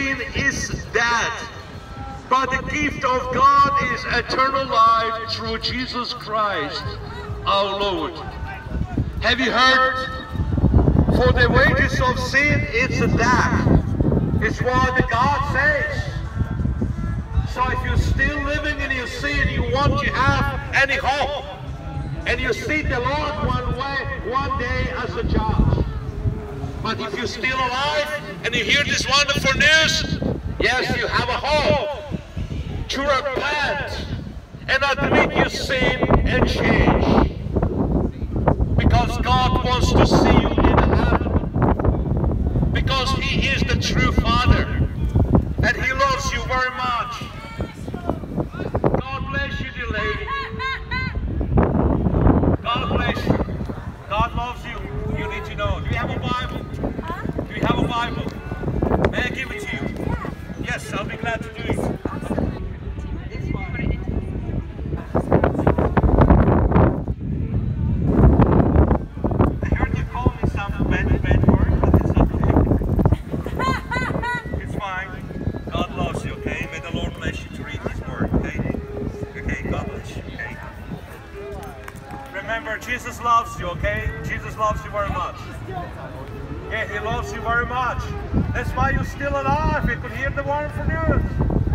sin is death, but the gift of God is eternal life through Jesus Christ, our Lord. Have you heard? For the wages of sin is death. It's what the God says. So if you're still living in your sin, you want to have any hope, and you see the Lord one day as a judge. But if you're still alive and you hear this wonderful news, yes, you have a hope to repent and admit your sin and change. Because God wants to see you in heaven. Because He is the true Father. And He loves you very much. God bless you, dear lady. God bless you. God loves you. You need to know. Do you have a Bible? Do you have a Bible? May I give it to you? Yes, I'll be glad to do it. I heard you call me some bad word, but it's okay. It's fine. God loves you, okay? May the Lord bless you to read His word, okay? Okay, God bless you, okay? Remember, Jesus loves you, okay? Jesus loves you very much. Yeah, He loves you very much. That's why you're still alive. You could hear the wonderful news.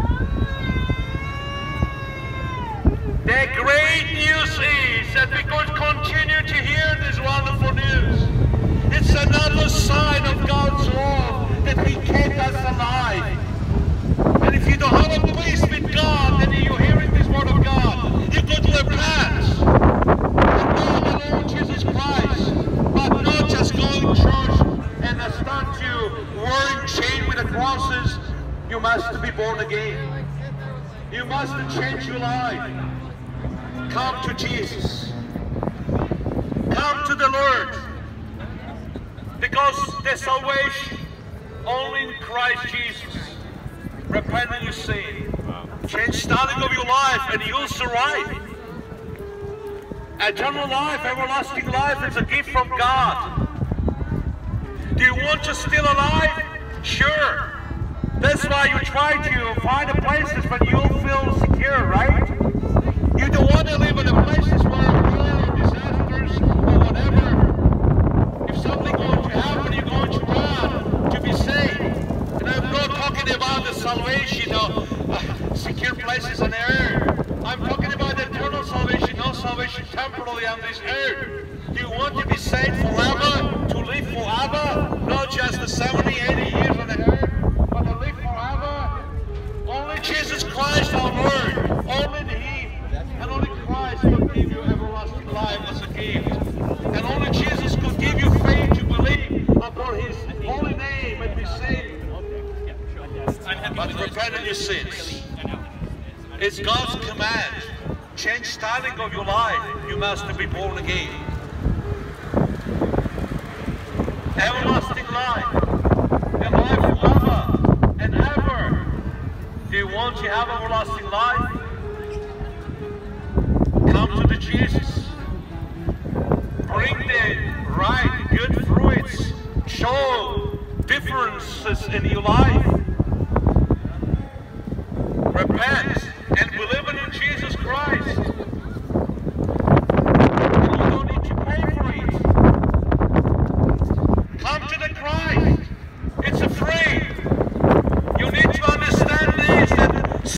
The great news is that we could continue to hear this wonderful news. It's another sign of God's love that He kept us alive. And if you don't have a place with God, then you're hearing this word of God, you could repent and know the Lord Jesus Christ, but not just going to church and start to wearing chain with the crosses. You must be born again. You must change your life. Come to Jesus. Come to the Lord. Because the salvation only in Christ Jesus. Repent of your sin. Change the starting of your life and you'll survive. Eternal life, everlasting life, it's a gift from God. Do you want to still alive? Sure. That's why you try to find the places where you'll feel secure, right? You don't want to live in the places where war, disasters, or whatever. If something going to happen, you're going to run to be safe. And I'm not talking about the salvation of secure places on the earth. I'm talking about the eternal salvation, no salvation temporarily on this earth. Do you want to be saved forever? To live forever? Not just the 70, 80 years on the earth, but to live forever? Only Jesus Christ our Lord. Only He and only Christ could give you everlasting life as a gift. And only Jesus could give you faith to believe upon His holy name and be saved. But repent of your sins. It's God's command. Change styling of your life. You must be born again. Everlasting life. And life forever and ever. Do you want to have everlasting life? Come to the Jesus. Bring the right, good fruits. Show differences in your life.